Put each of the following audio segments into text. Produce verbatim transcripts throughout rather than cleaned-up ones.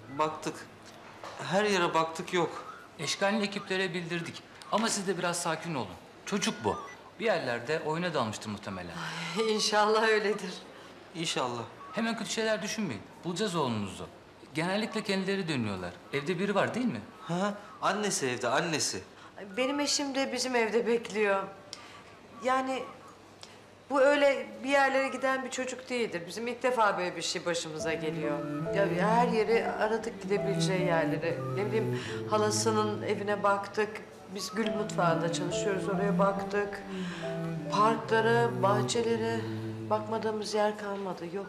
Baktık. Her yere baktık, yok. Eşkalli ekiplere bildirdik. Ama siz de biraz sakin olun. Çocuk bu. Bir yerlerde oyuna dalmıştır muhtemelen. İnşallah öyledir. İnşallah. Hemen kötü şeyler düşünmeyin. Bulacağız oğlunuzu. Genellikle kendileri dönüyorlar. Evde biri var değil mi? Ha, annesi evde, annesi. Benim eşim de bizim evde bekliyor. Yani bu öyle bir yerlere giden bir çocuk değildir. Bizim ilk defa böyle bir şey başımıza geliyor. Ya her yeri aradık, gidebileceği yerleri. Ne bileyim, halasının evine baktık. Biz Gül Mutfağı'nda çalışıyoruz, oraya baktık. Parklara, bahçelere bakmadığımız yer kalmadı, yok.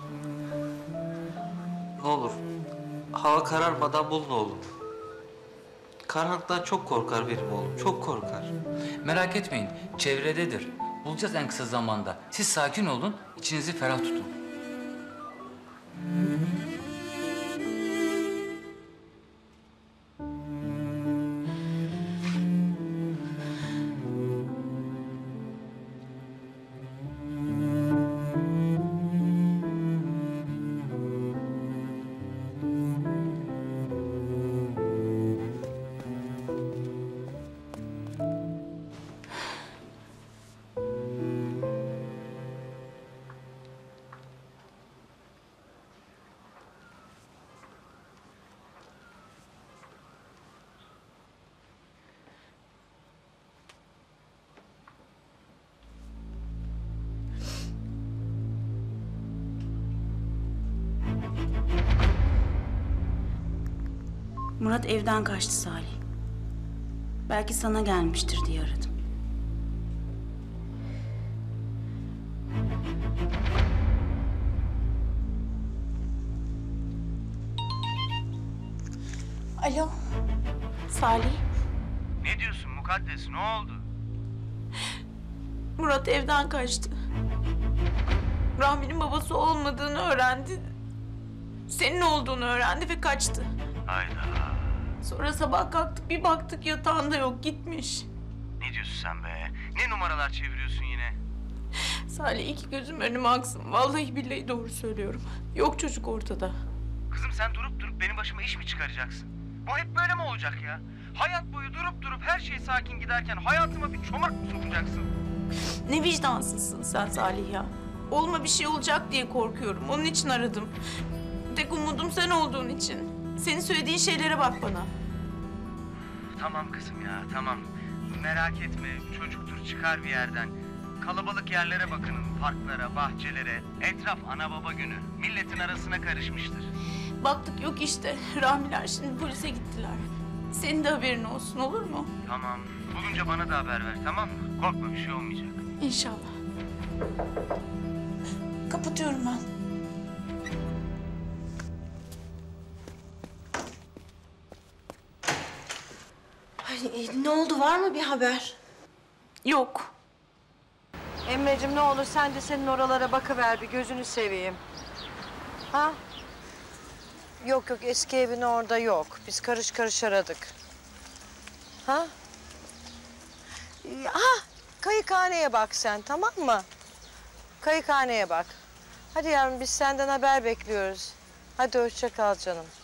Ne olur, hava kararmadan bulun oğlum. Karanlıktan çok korkar benim oğlum, çok korkar. Merak etmeyin. Çevrededir. Bulacağız en kısa zamanda. Siz sakin olun. İçinizi ferah tutun. Murat evden kaçtı Salih. Belki sana gelmiştir diye aradım. Alo. Salih. Ne diyorsun Mukaddes? Ne oldu? Murat evden kaçtı. Rahmi'nin babası olmadığını öğrendi. Senin olduğunu öğrendi ve kaçtı. Hayda. Sonra sabah kalktık, bir baktık yatağında yok, gitmiş. Ne diyorsun sen be? Ne numaralar çeviriyorsun yine? Salih, iki gözüm önüme aksın. Vallahi billahi doğru söylüyorum. Yok çocuk ortada. Kızım sen durup durup benim başıma iş mi çıkaracaksın? Bu hep böyle mi olacak ya? Hayat boyu durup durup her şey sakin giderken hayatıma bir çomak mı sokacaksın? Ne vicdansızsın sen Salih ya. Olma bir şey olacak diye korkuyorum. Onun için aradım. Tek umudum sen olduğun için. Senin söylediğin şeylere bak bana. Tamam kızım ya tamam. Merak etme çocuktur çıkar bir yerden. Kalabalık yerlere bakının, parklara, bahçelere. Etraf ana baba günü. Milletin arasına karışmıştır. Baktık yok işte. Rahmiler şimdi polise gittiler. Senin de haberin olsun, olur mu? Tamam. Bulunca bana da haber ver tamam mı? Korkma bir şey olmayacak. İnşallah. Kapatıyorum ben. Ay, ne oldu, var mı bir haber? Yok. Emre'cim ne olur sen de senin oralara bakıver, bir gözünü seveyim. Ha? Yok yok, eski evin orada yok. Biz karış karış aradık. Ha? Ha, kayıkhaneye bak sen, tamam mı? Kayıkhaneye bak. Hadi yavrum, biz senden haber bekliyoruz. Hadi hoşça kal canım.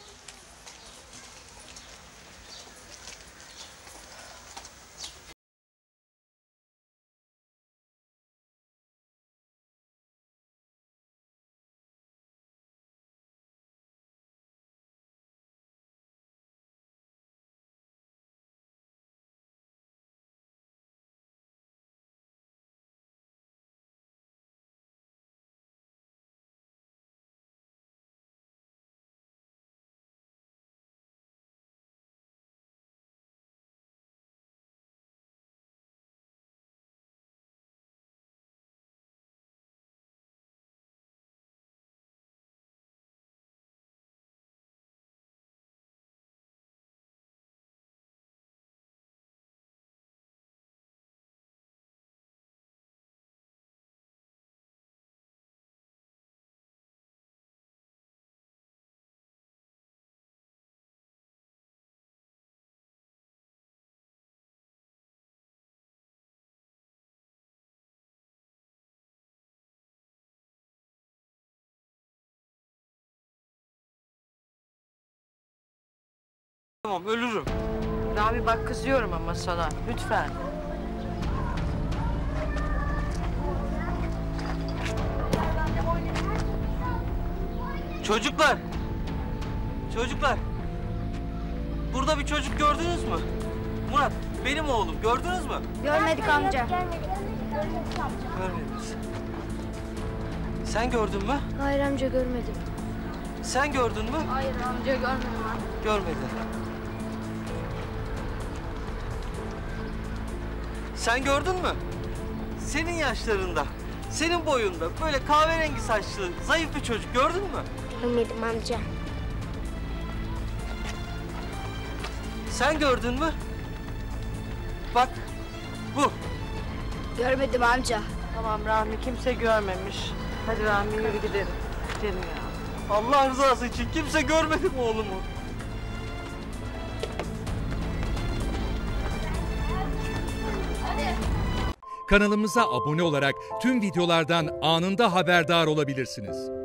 Tamam, ölürüm. Rami bak kızıyorum ama sana. Lütfen. Çocuklar! Çocuklar! Burada bir çocuk gördünüz mü? Murat, benim oğlum. Gördünüz mü? Görmedik amca. Görmediniz. Sen gördün mü? Hayır amca görmedim. Sen gördün mü? Hayır amca görmedim ben. Görmedin. Sen gördün mü? Senin yaşlarında, senin boyunda böyle kahverengi saçlı, zayıf bir çocuk gördün mü? Görmedim amca. Sen gördün mü? Bak, bu. Görmedim amca. Tamam Rami kimse görmemiş. Hadi Rami yürü gidelim. Gidelim ya. Allah rızası için kimse görmedi mi oğlumu? Kanalımıza abone olarak tüm videolardan anında haberdar olabilirsiniz.